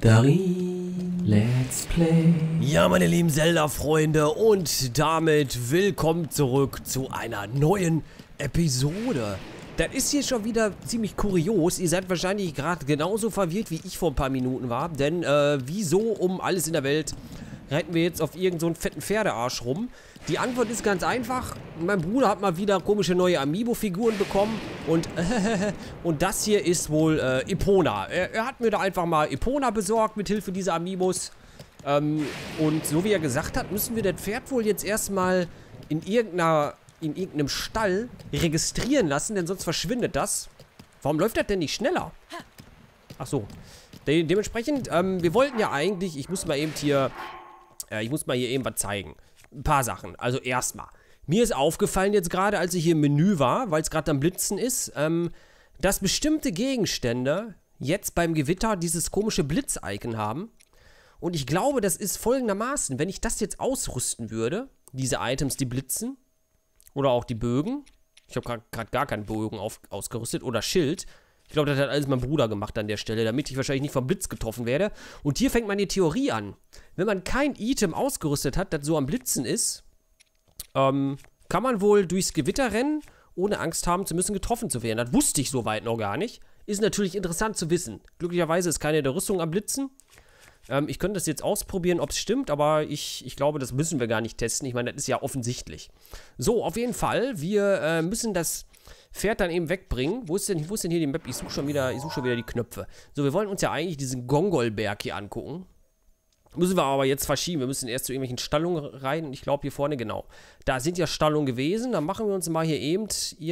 Darin Let's Play. Ja, meine lieben Zelda-Freunde, und damit willkommen zurück zu einer neuen Episode. Das ist hier schon wieder ziemlich kurios. Ihr seid wahrscheinlich gerade genauso verwirrt, wie ich vor ein paar Minuten war. Denn, wieso um alles in der Welt reiten wir jetzt auf irgend so einen fetten Pferdearsch rum? Die Antwort ist ganz einfach. Mein Bruder hat mal wieder komische neue Amiibo-Figuren bekommen. Und das hier ist wohl Epona. Er hat mir da einfach mal Epona besorgt mit Hilfe dieser Amiibos. Und so wie er gesagt hat, müssen wir das Pferd wohl jetzt erstmal in irgendeinem Stall registrieren lassen, denn sonst verschwindet das. Warum läuft das denn nicht schneller? Ach so. Dementsprechend, wir wollten ja eigentlich, ich muss mal hier eben was zeigen. Ein paar Sachen. Also erstmal. Mir ist aufgefallen jetzt gerade, als ich hier im Menü war, weil es gerade am Blitzen ist, dass bestimmte Gegenstände jetzt beim Gewitter dieses komische Blitz-Icon haben. Und ich glaube, das ist folgendermaßen, wenn ich das jetzt ausrüsten würde, diese Items, die blitzen, oder auch die Bögen. Ich habe gerade gar keinen Bogen ausgerüstet, oder Schild. Ich glaube, das hat alles mein Bruder gemacht an der Stelle, damit ich wahrscheinlich nicht vom Blitz getroffen werde. Und hier fängt meine Theorie an. Wenn man kein Item ausgerüstet hat, das so am Blitzen ist, kann man wohl durchs Gewitter rennen, ohne Angst haben zu müssen, getroffen zu werden. Das wusste ich soweit noch gar nicht. Ist natürlich interessant zu wissen. Glücklicherweise ist keine der Rüstung am Blitzen. Ich könnte das jetzt ausprobieren, ob es stimmt, aber ich glaube, das müssen wir gar nicht testen. Ich meine, das ist ja offensichtlich. So, auf jeden Fall, wir müssen das Pferd dann eben wegbringen. Wo ist denn hier die Map? Ich suche schon wieder die Knöpfe. So, wir wollen uns ja eigentlich diesen Gongolberg hier angucken. Müssen wir aber jetzt verschieben. Wir müssen erst zu irgendwelchen Stallungen rein. Und ich glaube, hier vorne, genau. Da sind ja Stallungen gewesen. Dann machen wir uns mal hier eben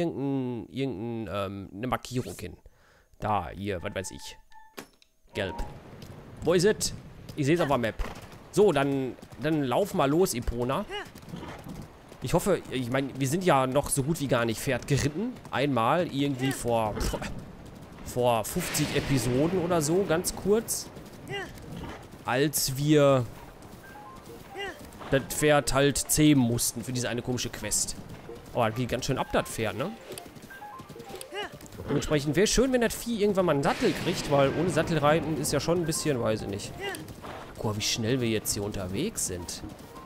eine Markierung hin. Da, hier, was weiß ich. Gelb. Wo ist es? Ich sehe es auf der Map. So, dann lauf mal los, Epona. Ich hoffe, ich meine, wir sind ja noch so gut wie gar nicht Pferd geritten. Einmal irgendwie vor 50 Episoden oder so, ganz kurz. Als wir das Pferd halt zähmen mussten für diese eine komische Quest. Oh, das geht ganz schön ab, das Pferd, ne? Dementsprechend wäre es schön, wenn das Vieh irgendwann mal einen Sattel kriegt, weil ohne Sattelreiten ist ja schon ein bisschen, weiß ich nicht. Guck mal, wie schnell wir jetzt hier unterwegs sind.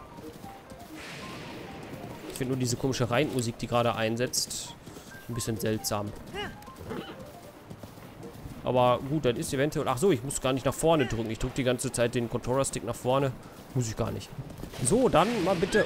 Ich finde nur diese komische Reihenmusik, die gerade einsetzt, ein bisschen seltsam. Aber gut, das ist eventuell... Ach so, ich muss gar nicht nach vorne drücken. Ich drücke die ganze Zeit den Controller-Stick nach vorne. Muss ich gar nicht. So, dann mal bitte...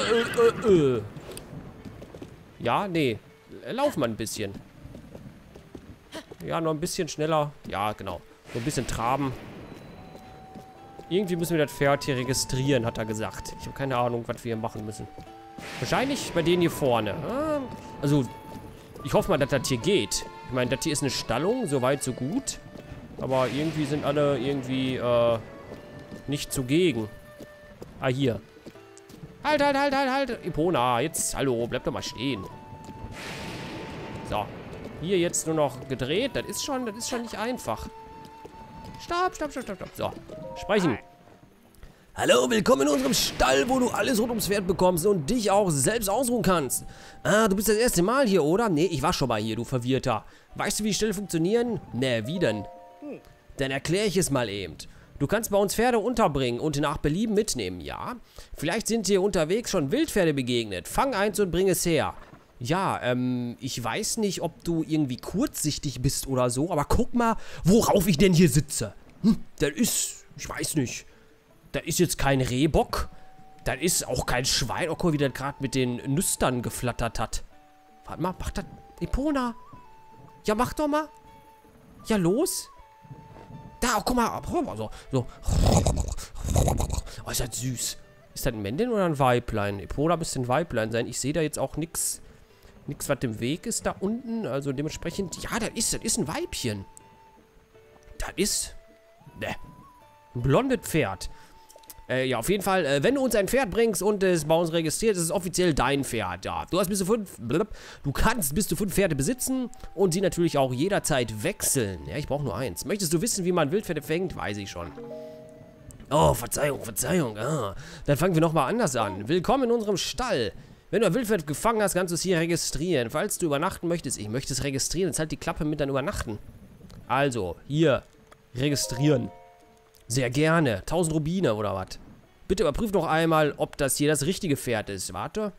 Ja, nee. Lauf mal ein bisschen. Ja, noch ein bisschen schneller. Ja, genau. So ein bisschen traben. Irgendwie müssen wir das Pferd hier registrieren, hat er gesagt. Ich habe keine Ahnung, was wir hier machen müssen. Wahrscheinlich bei denen hier vorne. Also, ich hoffe mal, dass das hier geht. Ich meine, das hier ist eine Stallung, soweit so gut. Aber irgendwie sind alle irgendwie nicht zugegen. Ah, hier. Halt. Epona, jetzt, hallo, bleib doch mal stehen. So. Hier jetzt nur noch gedreht. Das ist schon nicht einfach. Stopp. So, sprechen. Hallo, willkommen in unserem Stall, wo du alles rund ums Pferd bekommst und dich auch selbst ausruhen kannst. Ah, du bist das erste Mal hier, oder? Nee, ich war schon mal hier, du Verwirrter. Weißt du, wie Ställe funktionieren? Nee, wie denn? Dann erkläre ich es mal eben. Du kannst bei uns Pferde unterbringen und nach Belieben mitnehmen, ja? Vielleicht sind dir unterwegs schon Wildpferde begegnet. Fang eins und bring es her. Ja, ich weiß nicht, ob du irgendwie kurzsichtig bist oder so, aber guck mal, worauf ich denn hier sitze. Das ist, ich weiß nicht, das ist jetzt kein Rehbock, das ist auch kein Schwein. Oh, guck mal, wie das gerade mit den Nüstern geflattert hat. Warte mal, mach das, Epona. Ja, mach doch mal. Ja, los. Da, oh, guck mal, so. Oh, ist das süß. Ist das ein Männchen oder ein Weiblein? Epona müsste ein Weiblein sein. Ich sehe da jetzt auch nichts, was im Weg ist da unten. Also dementsprechend, ja, das ist ein Weibchen. Das ist, ne, ein blondes Pferd. Ja, auf jeden Fall, wenn du uns ein Pferd bringst und es bei uns registriert, ist es offiziell dein Pferd. Ja, du kannst bis zu 5 Pferde besitzen und sie natürlich auch jederzeit wechseln. Ja, ich brauche nur eins. Möchtest du wissen, wie man Wildpferde fängt? Weiß ich schon. Oh, Verzeihung. Ah, dann fangen wir nochmal anders an. Willkommen in unserem Stall. Wenn du ein Wildpferd gefangen hast, kannst du es hier registrieren. Falls du übernachten möchtest, ich möchte es registrieren, jetzt halt die Klappe mit dann übernachten. Also, hier, registrieren. Sehr gerne. 1000 Rubine oder was? Bitte überprüf noch einmal, ob das hier das richtige Pferd ist. Warte.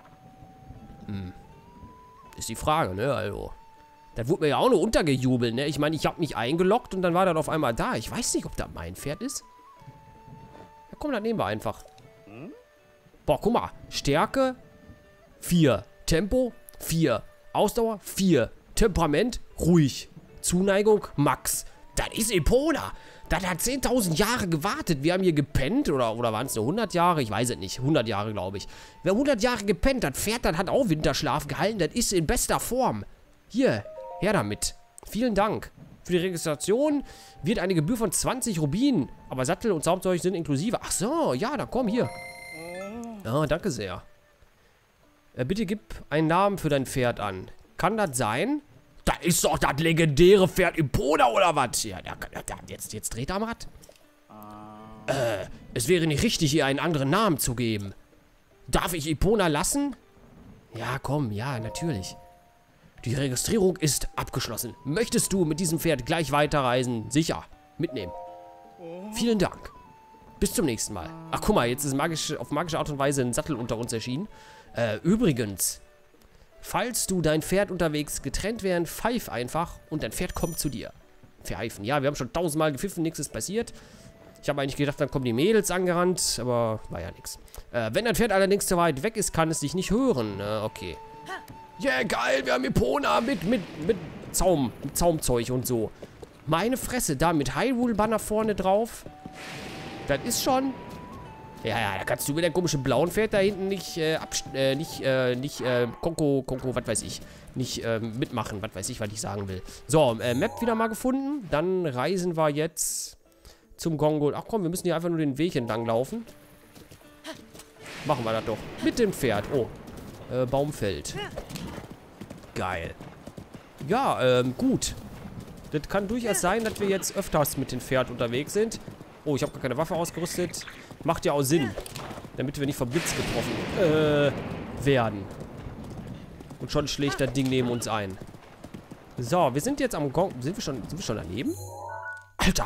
Ist die Frage, ne? Also. Das wurde mir ja auch nur untergejubelt, ne? Ich meine, ich habe mich eingeloggt und dann war das auf einmal da. Ich weiß nicht, ob das mein Pferd ist. Ja, komm, dann nehmen wir einfach. Boah, guck mal. Stärke 4. Tempo 4. Ausdauer 4. Temperament ruhig. Zuneigung Max. Das ist Epona. Das hat 10.000 Jahre gewartet. Wir haben hier gepennt. Oder waren es nur 100 Jahre? Ich weiß es nicht. 100 Jahre, glaube ich. Wir haben 100 Jahre gepennt. Das Pferd, das hat auch Winterschlaf gehalten. Das ist in bester Form. Hier, her damit. Vielen Dank. Für die Registration wird eine Gebühr von 20 Rubinen. Aber Sattel und Zaumzeug sind inklusive. Ach so, ja, dann komm hier. Ah, danke sehr. Bitte gib einen Namen für dein Pferd an. Kann das sein? Das ist doch das legendäre Pferd Epona oder was? Ja, jetzt dreht er am Rad. Es wäre nicht richtig, ihr einen anderen Namen zu geben. Darf ich Epona lassen? Ja, komm, ja, natürlich. Die Registrierung ist abgeschlossen. Möchtest du mit diesem Pferd gleich weiterreisen? Sicher. Mitnehmen. Vielen Dank. Bis zum nächsten Mal. Ach, guck mal, jetzt ist auf magische Art und Weise ein Sattel unter uns erschienen. Übrigens, falls du dein Pferd unterwegs getrennt werden, pfeif einfach und dein Pferd kommt zu dir. Pfeifen. Ja, wir haben schon 1000-mal gepfiffen, nichts ist passiert. Ich habe eigentlich gedacht, dann kommen die Mädels angerannt, aber war ja nichts. Wenn dein Pferd allerdings zu weit weg ist, kann es dich nicht hören. Okay. Yeah, geil, wir haben Epona mit Zaumzeug und so. Meine Fresse, da mit Hyrule-Banner vorne drauf. Das ist schon... Ja, da kannst du mit der komischen blauen Pferd da hinten nicht, Konko, was weiß ich, nicht, mitmachen, was weiß ich, was ich sagen will. So, Map wieder mal gefunden. Dann reisen wir jetzt zum Gongol. Ach komm, wir müssen hier einfach nur den Weg entlang laufen. Machen wir das doch. Mit dem Pferd. Oh, Baumfeld. Geil. Ja, gut. Das kann durchaus sein, dass wir jetzt öfters mit dem Pferd unterwegs sind. Oh, ich habe gar keine Waffe ausgerüstet. Macht ja auch Sinn. Damit wir nicht vom Blitz getroffen werden. Und schon schlägt das Ding neben uns ein. So, wir sind jetzt am Gong... Sind wir schon daneben? Alter!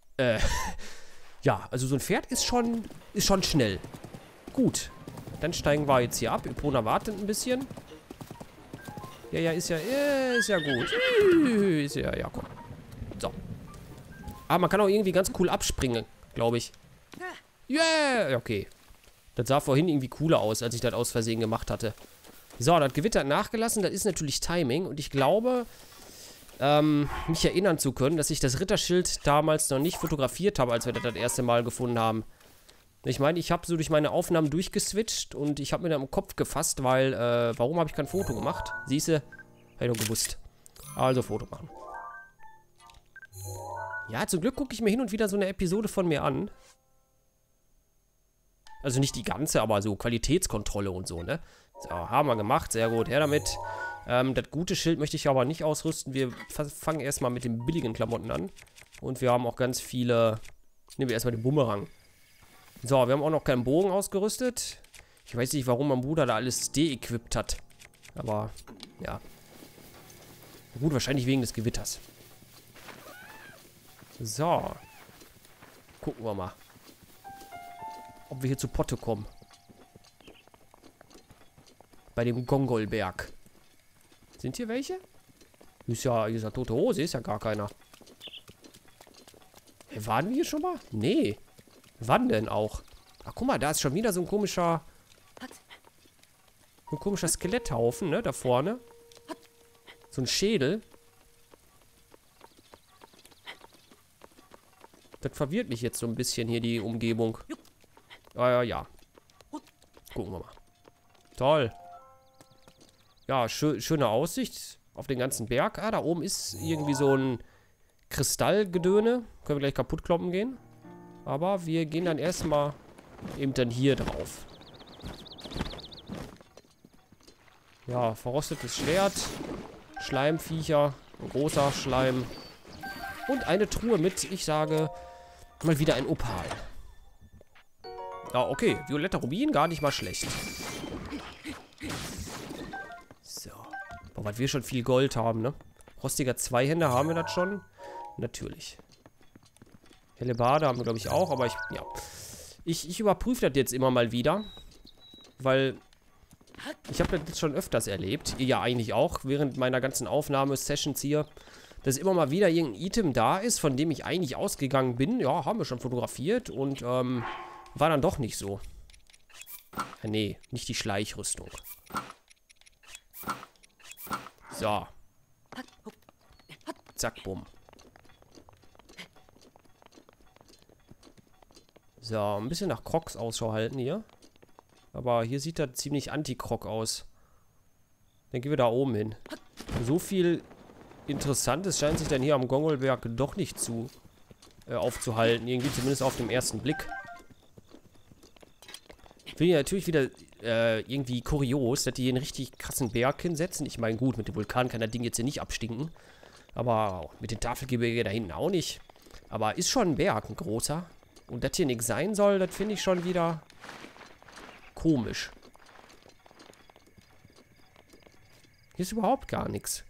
Ja, also so ein Pferd ist schon schnell. Gut. Dann steigen wir jetzt hier ab. Epona wartet ein bisschen. Ja, ist ja gut. Ja, komm. So. Aber man kann auch irgendwie ganz cool abspringen, glaube ich. Yeah! Okay. Das sah vorhin irgendwie cooler aus, als ich das aus Versehen gemacht hatte. So, das Gewitter hat nachgelassen. Das ist natürlich Timing. Und ich glaube, mich erinnern zu können, dass ich das Ritterschild damals noch nicht fotografiert habe, als wir das erste Mal gefunden haben. Ich meine, ich habe so durch meine Aufnahmen durchgeswitcht und ich habe mir da im Kopf gefasst, weil, warum habe ich kein Foto gemacht? Siehste? Hätte ich doch gewusst. Also Foto machen. Ja, zum Glück gucke ich mir hin und wieder so eine Episode von mir an. Also nicht die ganze, aber so Qualitätskontrolle und so, ne? So, haben wir gemacht. Sehr gut, her damit. Das gute Schild möchte ich aber nicht ausrüsten. Wir fangen erstmal mit den billigen Klamotten an. Und wir haben auch ganz viele... Nehmen wir erstmal den Bumerang. So, wir haben auch noch keinen Bogen ausgerüstet. Ich weiß nicht, warum mein Bruder da alles de-equipped hat. Aber, ja. Gut, wahrscheinlich wegen des Gewitters. So. Gucken wir mal. Ob wir hier zu Potte kommen. Bei dem Gongolberg. Sind hier welche? Hier ist ja tote Hose, ist ja gar keiner. Hey, waren wir hier schon mal? Nee. Wann denn auch? Ach, guck mal, da ist schon wieder so ein komischer... Skeletthaufen, ne? Da vorne. So ein Schädel. Das verwirrt mich jetzt so ein bisschen hier, die Umgebung. Ja. Gucken wir mal. Toll. Ja, schöne Aussicht auf den ganzen Berg. Ah, da oben ist irgendwie so ein Kristallgedöne. Können wir gleich kaputt kloppen gehen. Aber wir gehen dann erstmal eben dann hier drauf. Ja, verrostetes Schwert. Schleimviecher. Ein großer Schleim. Und eine Truhe mit, ich sage, mal wieder ein Opal. Ja, okay. Violetter Rubin, gar nicht mal schlecht. So. Boah, weil wir schon viel Gold haben, ne? Rostiger Zweihänder haben wir das schon? Natürlich. Hellebarde haben wir, glaube ich, auch. Aber ich überprüfe das jetzt immer mal wieder. Weil ich habe das jetzt schon öfters erlebt. Ihr ja eigentlich auch. Während meiner ganzen Aufnahmesessions hier. Dass immer mal wieder irgendein Item da ist, von dem ich eigentlich ausgegangen bin. Ja, haben wir schon fotografiert. Und war dann doch nicht so. Ja, nee, nicht die Schleichrüstung. So. Zack, bumm. So, ein bisschen nach Crocs Ausschau halten hier. Aber hier sieht das ziemlich anti-Croc aus. Dann gehen wir da oben hin. So viel Interessantes scheint sich dann hier am Gongolberg doch nicht aufzuhalten. Irgendwie zumindest auf dem ersten Blick. Finde ich natürlich wieder irgendwie kurios, dass die hier einen richtig krassen Berg hinsetzen. Ich meine, gut, mit dem Vulkan kann das Ding jetzt hier nicht abstinken. Aber mit den Tafelgebirge da hinten auch nicht. Aber ist schon ein Berg, ein großer. Und dass hier nichts sein soll, das finde ich schon wieder komisch. Hier ist überhaupt gar nichts.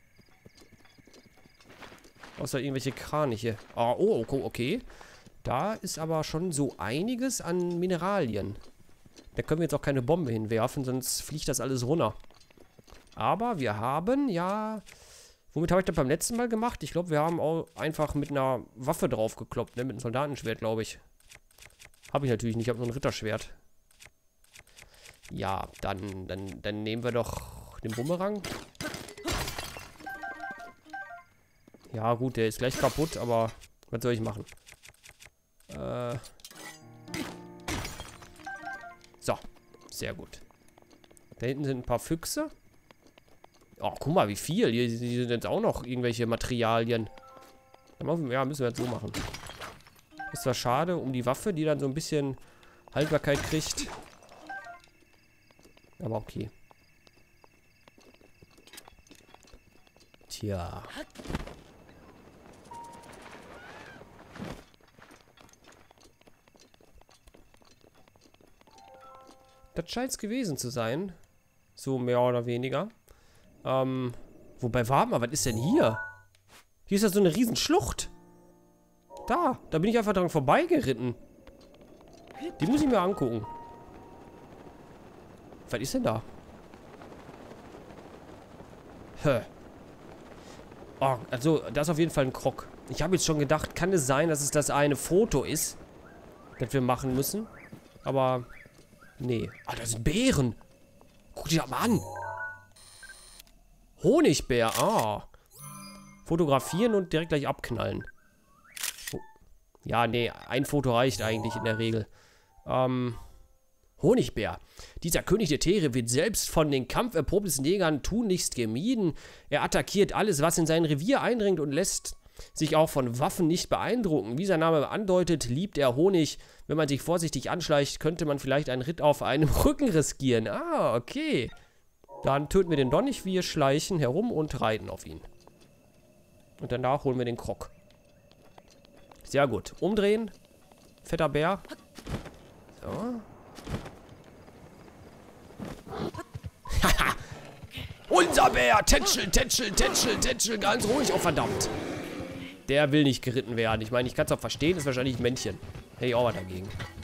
Außer irgendwelche Kraniche. Oh, okay. Da ist aber schon so einiges an Mineralien. Da können wir jetzt auch keine Bombe hinwerfen, sonst fliegt das alles runter. Aber wir haben, ja... Womit habe ich das beim letzten Mal gemacht? Ich glaube, wir haben auch einfach mit einer Waffe drauf gekloppt, ne? Mit einem Soldatenschwert, glaube ich. Habe ich natürlich nicht, ich habe nur ein Ritterschwert. Ja, dann nehmen wir doch den Bumerang. Ja, gut, der ist gleich kaputt, aber was soll ich machen? So, sehr gut. Da hinten sind ein paar Füchse. Oh, guck mal, wie viel. Hier sind jetzt auch noch irgendwelche Materialien. Ja, müssen wir jetzt so machen. Ist zwar schade um die Waffe, die dann so ein bisschen Haltbarkeit kriegt. Aber okay. Tja. Das scheint es gewesen zu sein. So mehr oder weniger. Wobei, warte mal, was ist denn hier? Hier ist ja so eine riesen Schlucht. Da bin ich einfach dran vorbeigeritten. Die muss ich mir angucken. Was ist denn da? Oh, also, das ist auf jeden Fall ein Krog. Ich habe jetzt schon gedacht, kann es sein, dass es das eine Foto ist, das wir machen müssen? Aber, nee. Ah, das sind Beeren. Guck dir das mal an. Honigbär, Fotografieren und direkt gleich abknallen. Oh. Ja, nee, ein Foto reicht eigentlich in der Regel. Honigbär. Dieser König der Tiere wird selbst von den kampferprobtesten Jägern tunlichst gemieden. Er attackiert alles, was in sein Revier eindringt und lässt sich auch von Waffen nicht beeindrucken. Wie sein Name andeutet, liebt er Honig. Wenn man sich vorsichtig anschleicht, könnte man vielleicht einen Ritt auf einem Rücken riskieren. Ah, okay. Dann töten wir den doch nicht, wir schleichen herum und reiten auf ihn. Und danach holen wir den Krog. Sehr gut. Umdrehen. Fetter Bär. So. Haha. Unser Bär. Tätschel. Ganz ruhig. Oh, verdammt. Der will nicht geritten werden. Ich meine, ich kann es auch verstehen. Ist wahrscheinlich ein Männchen. Hätte ich auch was dagegen.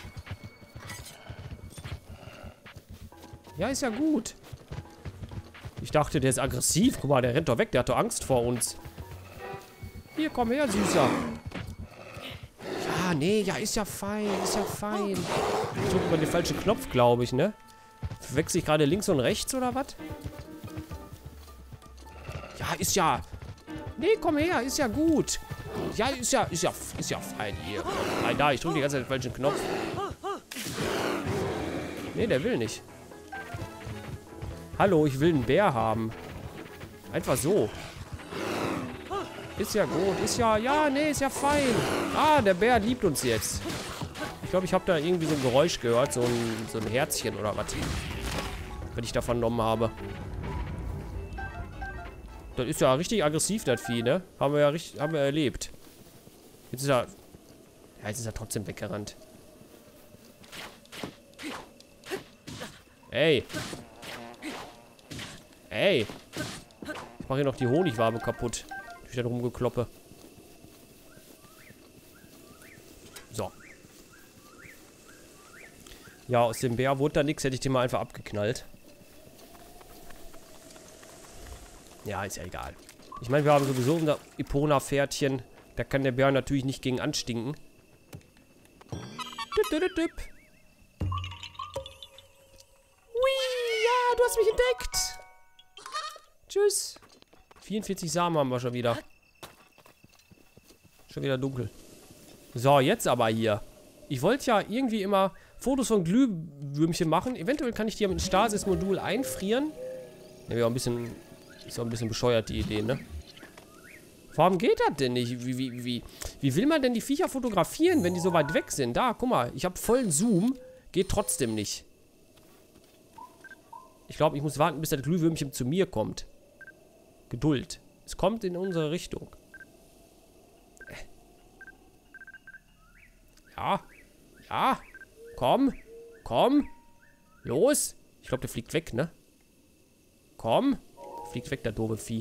Ja, ist ja gut. Ich dachte, der ist aggressiv. Guck mal, der rennt doch weg. Der hat doch Angst vor uns. Hier, komm her, Süßer. Ja, nee, ja, ist ja fein. Ich drücke über den falschen Knopf, glaube ich, ne? Wechsle ich gerade links und rechts, oder was? Ja, ist ja... Nee, komm her, ist ja gut. Ja, ist ja fein hier. Nein, da, ich drücke die ganze Zeit den falschen Knopf. Nee, der will nicht. Hallo, ich will einen Bär haben. Einfach so. Ist ja gut. Ist ja... Ja, nee, ist ja fein. Ah, der Bär liebt uns jetzt. Ich glaube, ich habe da irgendwie so ein Geräusch gehört. So ein Herzchen oder was. Wenn ich da vernommen habe. Das ist ja richtig aggressiv, das Vieh, ne? Haben wir erlebt. Jetzt ist er... Ja, jetzt ist er trotzdem weggerannt. Ey. Ey. Ich mache hier noch die Honigwabe kaputt. Durch das Rumgekloppe. Ja, aus dem Bär wurde da nichts, hätte ich den mal einfach abgeknallt. Ja, ist ja egal. Ich meine, wir haben sowieso unser Epona-Pferdchen. Da kann der Bär natürlich nicht gegen anstinken. Hui, ja, du hast mich entdeckt. Tschüss. 44 Samen haben wir schon wieder. Schon wieder dunkel. So, jetzt aber hier. Ich wollte ja irgendwie immer Fotos von Glühwürmchen machen. Eventuell kann ich die mit dem Stasis-Modul einfrieren. Ja, wäre ein bisschen... Ist auch ein bisschen bescheuert, die Idee, ne? Warum geht das denn nicht? Wie will man denn die Viecher fotografieren, wenn die so weit weg sind? Da, guck mal. Ich habe vollen Zoom. Geht trotzdem nicht. Ich glaube, ich muss warten, bis das Glühwürmchen zu mir kommt. Geduld. Es kommt in unsere Richtung. Ja. Ja. Komm. Komm. Los. Ich glaube, der fliegt weg, ne? Komm. Fliegt weg, der doofe Vieh.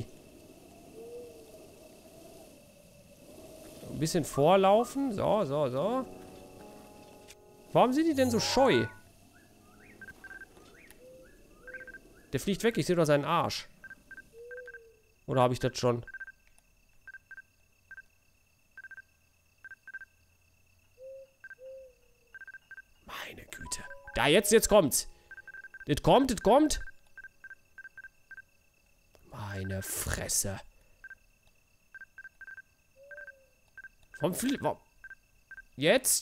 Ein bisschen vorlaufen. So, so, so. Warum sind die denn so scheu? Der fliegt weg. Ich sehe doch seinen Arsch. Oder habe ich das schon? Meine Güte. Da, jetzt kommt's. Das kommt, das kommt. Meine Fresse. Warum? Jetzt?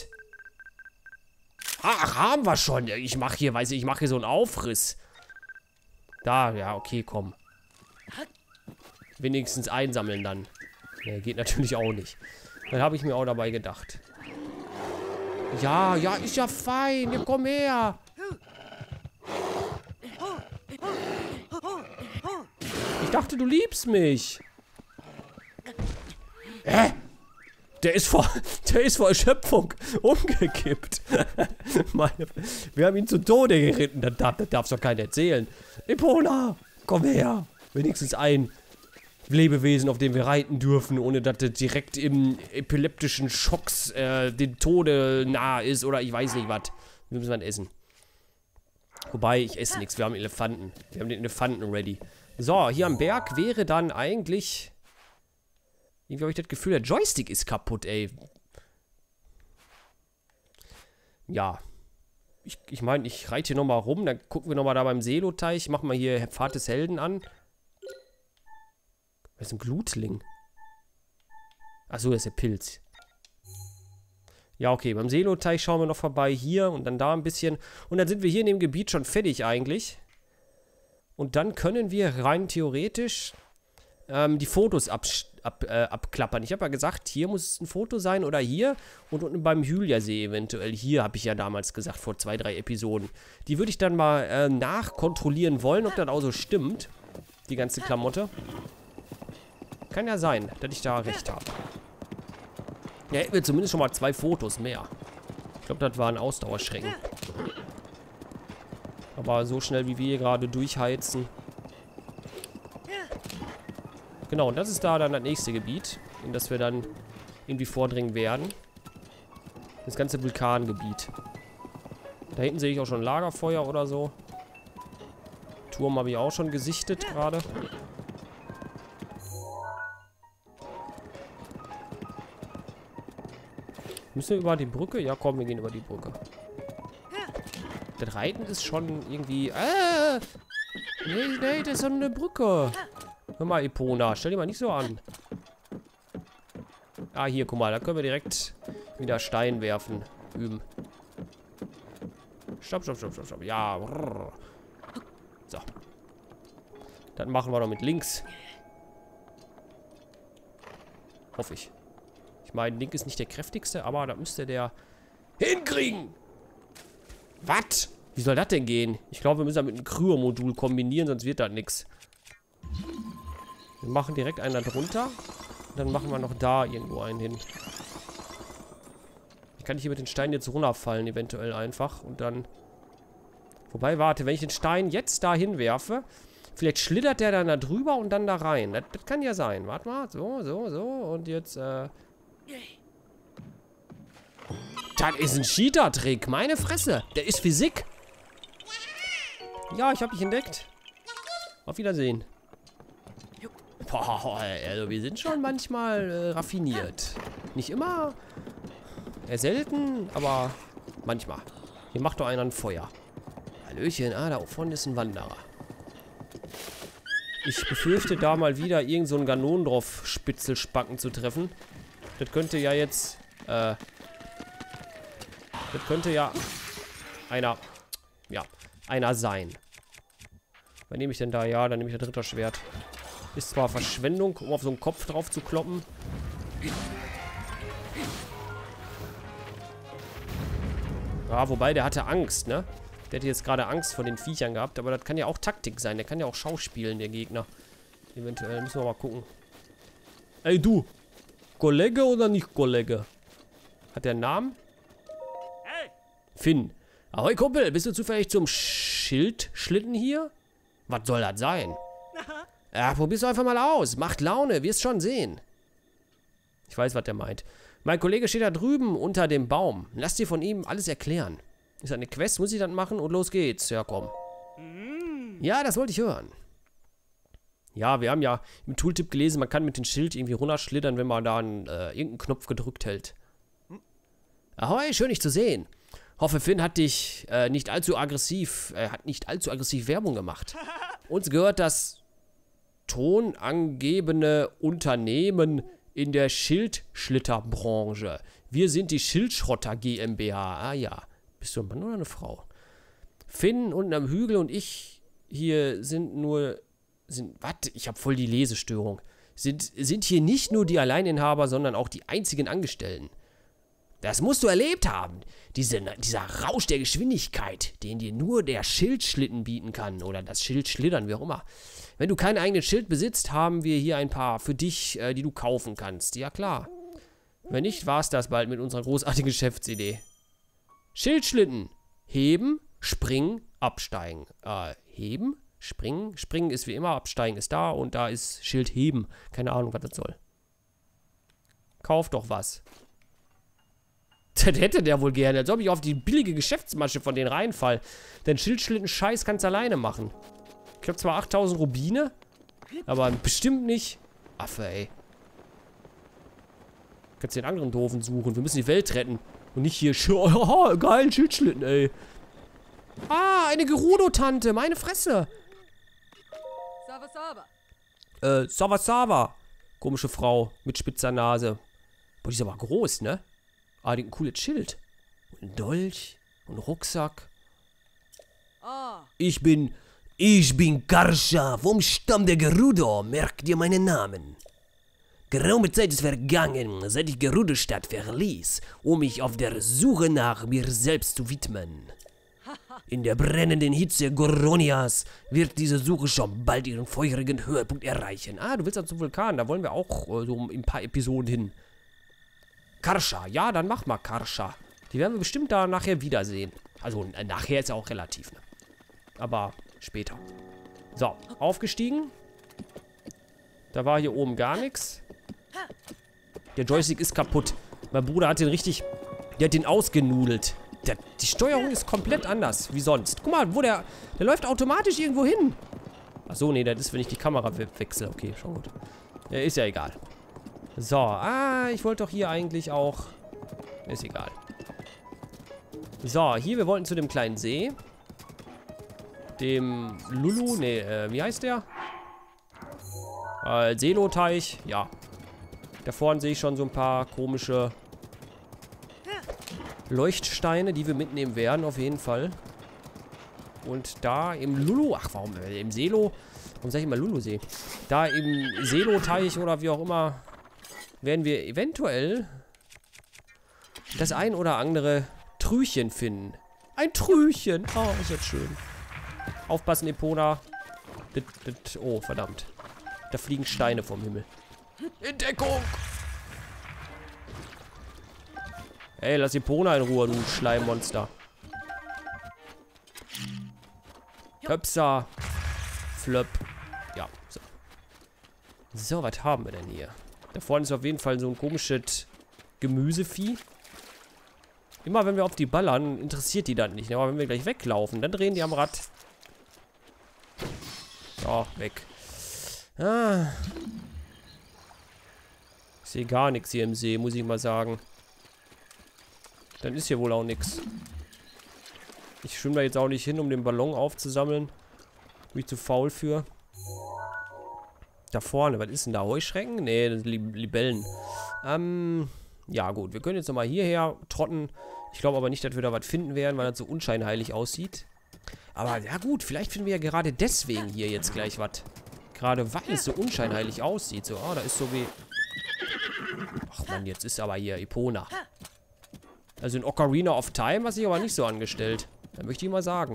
Ach, haben wir schon. Ich mache hier, weiß ich, ich mache hier so einen Aufriss. Da, ja, okay, komm. Wenigstens einsammeln dann. Nee, geht natürlich auch nicht. Dann habe ich mir auch dabei gedacht. Ja, ja, ist ja fein. Ja, komm her. Ich dachte, du liebst mich. Der ist vor Erschöpfung umgekippt. Wir haben ihn zu Tode geritten. Das darf's doch keiner erzählen. Epona, komm her. Wenigstens ein Lebewesen, auf dem wir reiten dürfen, ohne dass es direkt im epileptischen Schocks dem Tode nahe ist oder ich weiß nicht was. Wir müssen was essen. Wobei, ich esse nichts. Wir haben Elefanten. Wir haben den Elefanten ready. So, hier am Berg wäre dann eigentlich... Irgendwie habe ich das Gefühl, der Joystick ist kaputt, ey. Ja. Ich meine, ich reite hier nochmal rum. Dann gucken wir nochmal da beim Seeloteich. Machen wir hier Pfad des Helden an. Was ist ein Glutling? Achso, das ist der Pilz. Ja, okay. Beim Seeloteich schauen wir noch vorbei. Hier und dann da ein bisschen. Und dann sind wir hier in dem Gebiet schon fertig eigentlich. Und dann können wir rein theoretisch die Fotos abklappern. Ich habe ja gesagt, hier muss es ein Foto sein oder hier. Und unten beim Hylia-See eventuell. Hier habe ich ja damals gesagt, vor 2, 3 Episoden. Die würde ich dann mal nachkontrollieren wollen, ob das auch so stimmt. Die ganze Klamotte. Kann ja sein, dass ich da recht habe. Ja, hätten wir zumindest schon mal 2 Fotos mehr. Ich glaube, das waren Ausdauerschrecken. Aber so schnell, wie wir hier gerade durchheizen. Genau, und das ist da dann das nächste Gebiet, in das wir dann irgendwie vordringen werden. Das ganze Vulkangebiet. Da hinten sehe ich auch schon Lagerfeuer oder so. Turm habe ich auch schon gesichtet gerade. Müssen wir über die Brücke? Ja, komm, wir gehen über die Brücke. Das Reiten ist schon irgendwie... Nee, das ist doch eine Brücke. Hör mal, Epona, stell dich mal nicht so an. Ah, hier, guck mal, da können wir direkt wieder Stein werfen. Üben. Stopp. Ja. So. Das machen wir doch mit links. Hoffe ich. Ich meine, Link ist nicht der kräftigste, aber da müsste der hinkriegen. Was? Wie soll das denn gehen? Ich glaube, wir müssen das mit einem Kryo-Modul kombinieren, sonst wird das nichts. Wir machen direkt einen da drunter. Und dann machen wir noch da irgendwo einen hin. Ich kann hier mit den Steinen jetzt runterfallen, eventuell einfach. Und dann... Wobei, warte, wenn ich den Stein jetzt da hinwerfe, vielleicht schlittert der dann da drüber und dann da rein. Das kann ja sein. Warte mal. So. Und jetzt, Das ist ein Cheater-Trick. Meine Fresse. Der ist Physik. Ja, ich habe dich entdeckt. Auf Wiedersehen. Boah, also wir sind schon manchmal raffiniert. Nicht immer. Eher selten, aber manchmal. Hier macht doch einer ein Feuer. Hallöchen, da vorne ist ein Wanderer. Ich befürchte, da mal wieder irgend so ein Ganondorf-Spitzelspacken zu treffen. Das könnte ja jetzt, das könnte ja einer sein. Was nehme ich denn da? Ja, dann nehme ich das Ritterschwert. Ist zwar Verschwendung, um auf so einen Kopf drauf zu kloppen. Ja, wobei, der hatte Angst, ne? Der hätte jetzt gerade Angst vor den Viechern gehabt, aber das kann ja auch Taktik sein. Der kann ja auch schauspielen, der Gegner. Eventuell, müssen wir mal gucken. Ey, du! Kollege oder nicht Kollege? Hat der einen Namen? Hey! Finn. Ahoi, Kumpel, bist du zufällig zum Schildschlitten hier? Was soll das sein? Ja, probier's einfach mal aus. Macht Laune, wirst schon sehen. Ich weiß, was der meint. Mein Kollege steht da drüben unter dem Baum. Lass dir von ihm alles erklären. Ist das eine Quest? Muss ich das machen? Und los geht's. Ja, komm. Ja, das wollte ich hören. Ja, wir haben ja im Tooltip gelesen, man kann mit dem Schild irgendwie runterschlittern, wenn man da irgendeinen Knopf gedrückt hält. Ahoi, schön dich zu sehen. Hoffe, Finn hat dich nicht allzu aggressiv Werbung gemacht. Uns gehört das tonangebende Unternehmen in der Schildschlitterbranche. Wir sind die Schildschrotter GmbH. Ah ja. Bist du ein Mann oder eine Frau? Finn unten am Hügel und ich hier warte, ich habe voll die Lesestörung. Sind hier nicht nur die Alleininhaber, sondern auch die einzigen Angestellten. Das musst du erlebt haben. Dieser Rausch der Geschwindigkeit, den dir nur der Schildschlitten bieten kann. Oder das Schildschlittern, wie auch immer. Wenn du kein eigenes Schild besitzt, haben wir hier ein paar für dich, die du kaufen kannst. Ja, klar. Wenn nicht, war's das bald mit unserer großartigen Geschäftsidee. Schildschlitten. Heben, springen, absteigen. Heben, springen. Springen ist wie immer, absteigen ist da. Und da ist Schild heben. Keine Ahnung, was das soll. Kauf doch was. Das hätte der wohl gerne. Als ob ich auf die billige Geschäftsmasche von denen reinfall. Denn Schildschlitten-Scheiß kannst du alleine machen. Ich habe zwar 8000 Rubine, aber bestimmt nicht. Affe, ey. Kannst den anderen Doofen suchen. Wir müssen die Welt retten. Und nicht hier. Oh, geil, Schildschlitten, ey. Ah, eine Gerudo-Tante. Meine Fresse. Sava. Komische Frau mit spitzer Nase. Boah, die ist aber groß, ne? Ah, die hat ein cooles Schild. Und ein Dolch. Und ein Rucksack. Ich bin Karsha vom Stamm der Gerudo. Merk dir meinen Namen. Geraume Zeit ist vergangen, seit ich Gerudo-Stadt verließ, um mich auf der Suche nach mir selbst zu widmen. In der brennenden Hitze Goronias wird diese Suche schon bald ihren feurigen Höhepunkt erreichen. Ah, du willst ja zum Vulkan, da wollen wir auch so ein paar Episoden hin. Karsha, ja, dann mach mal Karsha. Die werden wir bestimmt da nachher wiedersehen. Also, nachher ist ja auch relativ, ne? Aber später. So, aufgestiegen. Da war hier oben gar nichts. Der Joystick ist kaputt. Mein Bruder hat den richtig... Der hat den ausgenudelt. Die Steuerung ist komplett anders, wie sonst. Guck mal, der läuft automatisch irgendwo hin. Achso, nee, das ist, wenn ich die Kamera wechsle. Okay, schon gut. Ist ja egal. So, ich wollte doch hier eigentlich auch... Ist egal. So, hier, wir wollten zu dem kleinen See. Dem Lulu, wie heißt der? Seeloteich, ja. Da vorne sehe ich schon so ein paar komische Leuchtsteine, die wir mitnehmen werden, auf jeden Fall. Und da im Lulu, im Selo, warum sage ich immer Lulu-See? Da im Seeloteich oder wie auch immer, werden wir eventuell das ein oder andere Trüchen finden. Ein Trüchen, oh, ist das schön. Aufpassen, Epona. Oh, verdammt. Da fliegen Steine vom Himmel. In Deckung! Ey, lass Epona in Ruhe, du Schleimmonster. Köpser. Flöpp. Ja, so. So, was haben wir denn hier? Da vorne ist auf jeden Fall so ein komisches Gemüsevieh. Immer wenn wir auf die ballern, interessiert die dann nicht. Aber wenn wir gleich weglaufen, dann drehen die am Rad. So, weg. Ah. Ich sehe gar nichts hier im See, muss ich mal sagen. Dann ist hier wohl auch nichts. Ich schwimme da jetzt auch nicht hin, um den Ballon aufzusammeln. Bin ich zu faul für. Da vorne, was ist denn da? Heuschrecken? Nee, das sind Libellen. Ja gut, wir können jetzt nochmal hierher trotten. Ich glaube aber nicht, dass wir da was finden werden, weil das so unscheinheilig aussieht. Aber ja gut, vielleicht finden wir ja gerade deswegen hier jetzt gleich was. Gerade weil es so unscheinheilig aussieht. So, da ist so wie... Ach man, jetzt ist aber hier Epona. Also in Ocarina of Time hat sich aber nicht so angestellt. Da möchte ich mal sagen.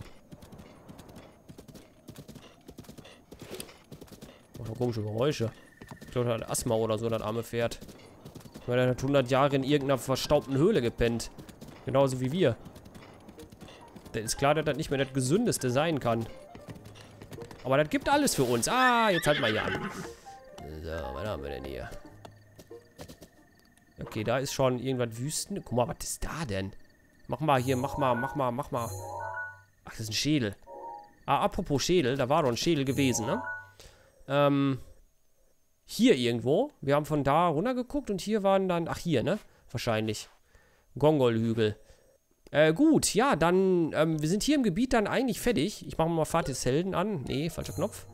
Macht komische Geräusche. Ich glaube, das hat Asthma oder so, das arme Pferd. Weil er hat 100 Jahre in irgendeiner verstaubten Höhle gepennt. Genauso wie wir. Das ist klar, dass das nicht mehr das Gesündeste sein kann. Aber das gibt alles für uns. Ah, jetzt halt mal hier an. So, was haben wir denn hier? Okay, da ist schon irgendwas Wüsten. Guck mal, was ist da denn? Mach mal hier, mach mal. Ach, das ist ein Schädel. Ah, apropos Schädel, da war doch ein Schädel gewesen, ne? Hier irgendwo. Wir haben von da runtergeguckt und hier waren dann... Ach, hier, ne? Wahrscheinlich. Gongol-Hügel. Gut, ja, dann... wir sind hier im Gebiet dann eigentlich fertig. Ich mache mal Fahrt des Helden an. Nee, falscher Knopf.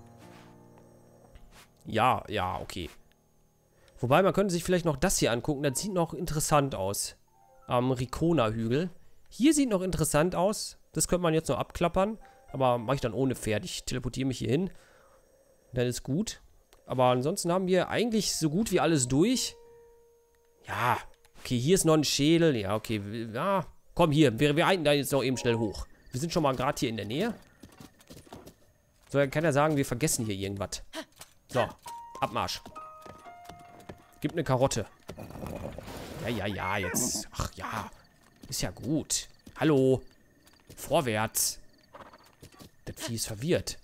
Ja, okay. Wobei, man könnte sich vielleicht noch das hier angucken. Das sieht noch interessant aus. Am Rikona-Hügel. Hier sieht noch interessant aus. Das könnte man jetzt noch abklappern. Aber mache ich dann ohne Pferd. Ich teleportiere mich hier hin. Dann ist gut. Aber ansonsten haben wir eigentlich so gut wie alles durch. Ja, okay, hier ist noch ein Schädel. Ja, okay, ja, komm hier. Wir reiten da jetzt noch eben schnell hoch. Wir sind schon mal gerade hier in der Nähe. So, dann kann er sagen, wir vergessen hier irgendwas. So, Abmarsch. Gib eine Karotte. Ja, jetzt. Ach ja, ist ja gut. Hallo. Vorwärts. Das Vieh ist verwirrt.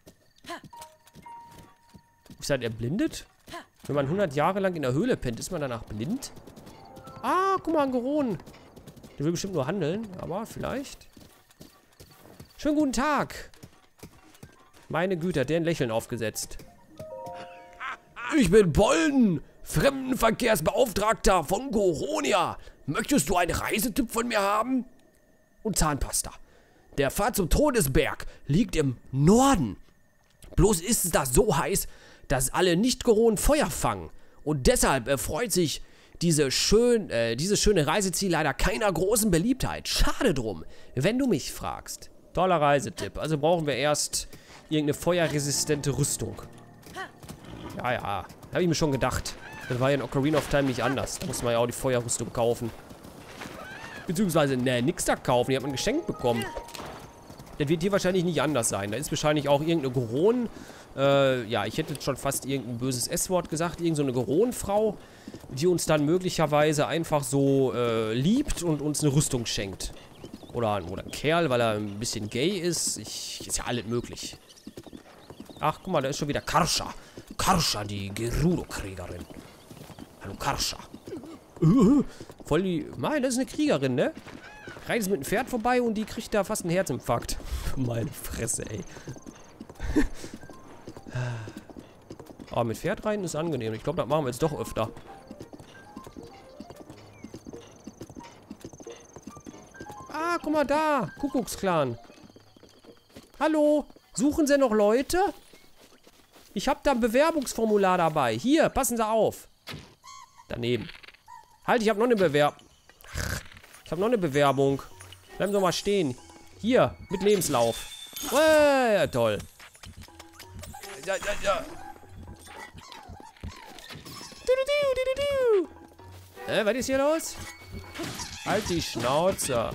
Ist er erblindet? Wenn man 100 Jahre lang in der Höhle pennt, ist man danach blind? Ah, guck mal, ein Goron. Der will bestimmt nur handeln, aber vielleicht. Schönen guten Tag. Meine Güte, hat der ein Lächeln aufgesetzt. Ich bin Bolden, Fremdenverkehrsbeauftragter von Goronia. Möchtest du einen Reisetipp von mir haben? Und Zahnpasta. Der Pfad zum Todesberg liegt im Norden. Bloß ist es da so heiß, dass alle Nicht-Goronen Feuer fangen. Und deshalb erfreut sich dieses schöne Reiseziel leider keiner großen Beliebtheit. Schade drum, wenn du mich fragst. Toller Reisetipp. Also brauchen wir erst irgendeine feuerresistente Rüstung. Ja. Habe ich mir schon gedacht. Das war ja in Ocarina of Time nicht anders. Da muss man ja auch die Feuerrüstung kaufen. Beziehungsweise, nix da kaufen. Die hat man geschenkt bekommen. Das wird hier wahrscheinlich nicht anders sein. Da ist wahrscheinlich auch irgendeine Goron. Ja, ich hätte jetzt schon fast irgendein böses S-Wort gesagt. Irgend so eine Goron-Frau, die uns dann möglicherweise einfach so liebt und uns eine Rüstung schenkt. Oder ein Kerl, weil er ein bisschen gay ist. Ist ja alles möglich. Ach, guck mal, da ist schon wieder Karsha. Karsha, die Gerudo-Kriegerin. Hallo, Karsha. Voll die... Nein, das ist eine Kriegerin, ne? Reitest mit dem Pferd vorbei und die kriegt da fast einen Herzinfarkt. Meine Fresse, ey. Aber mit Pferd reiten ist angenehm. Ich glaube, das machen wir jetzt doch öfter. Ah, guck mal da. Kuckucksklan. Hallo. Suchen Sie noch Leute? Ich habe da ein Bewerbungsformular dabei. Hier, passen Sie auf. Daneben. Halt, ich habe noch eine Bewerbung. Ich habe noch eine Bewerbung. Bleiben Sie mal stehen. Hier, mit Lebenslauf. Ja, toll. Ja. Was ist hier los? Halt die Schnauze.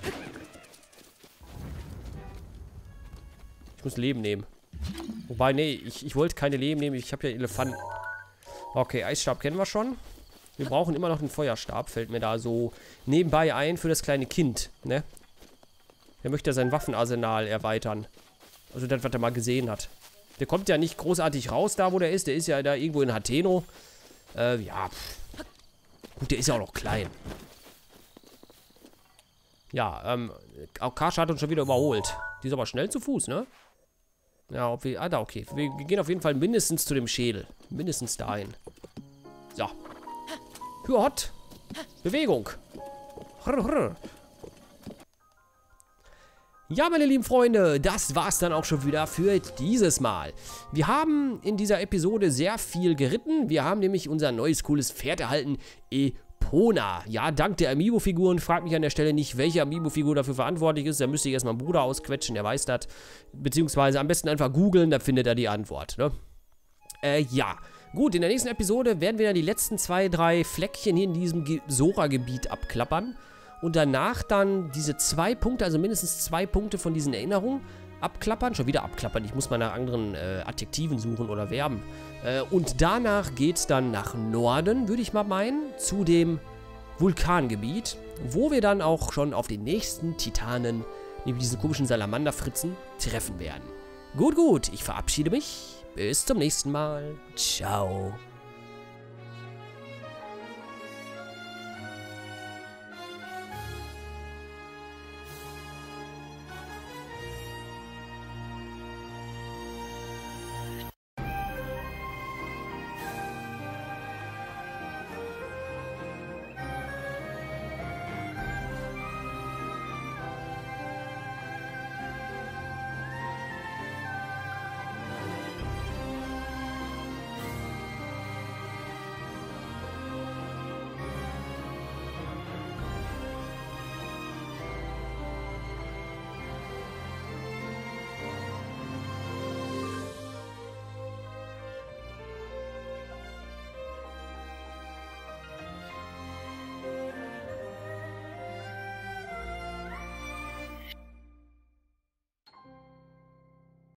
Ich muss Leben nehmen. Wobei, nee, ich wollte keine Leben nehmen. Ich habe ja Elefanten. Okay, Eisstab kennen wir schon. Wir brauchen immer noch einen Feuerstab. Fällt mir da so nebenbei ein für das kleine Kind, ne? Der möchte sein Waffenarsenal erweitern. Also das, was er mal gesehen hat. Der kommt ja nicht großartig raus, da wo der ist. Der ist ja da irgendwo in Hateno. Ja. Gut, der ist ja auch noch klein. Ja, auch Karscha hat uns schon wieder überholt. Die ist aber schnell zu Fuß, ne? Ja, ob wir... Ah, da, okay. Wir gehen auf jeden Fall mindestens zu dem Schädel. Mindestens dahin. So. Hot. Bewegung. Ja, meine lieben Freunde, das war's dann auch schon wieder für dieses Mal. Wir haben in dieser Episode sehr viel geritten. Wir haben nämlich unser neues, cooles Pferd erhalten, Epona. Ja, dank der Amiibo-Figuren. Fragt mich an der Stelle nicht, welche Amiibo-Figur dafür verantwortlich ist. Da müsste ich erstmal einen Bruder ausquetschen, der weiß das. Beziehungsweise am besten einfach googeln, da findet er die Antwort, ne? Ja. Gut, in der nächsten Episode werden wir dann die letzten 2, 3 Fleckchen hier in diesem Sora-Gebiet abklappern. Und danach dann diese 2 Punkte, also mindestens 2 Punkte von diesen Erinnerungen abklappern. Schon wieder abklappern, ich muss mal nach anderen Adjektiven suchen oder Verben. Und danach geht es dann nach Norden, würde ich mal meinen, zu dem Vulkangebiet, wo wir dann auch schon auf den nächsten Titanen, nämlich diesen komischen Salamanderfritzen, treffen werden. Gut, ich verabschiede mich. Bis zum nächsten Mal. Ciao.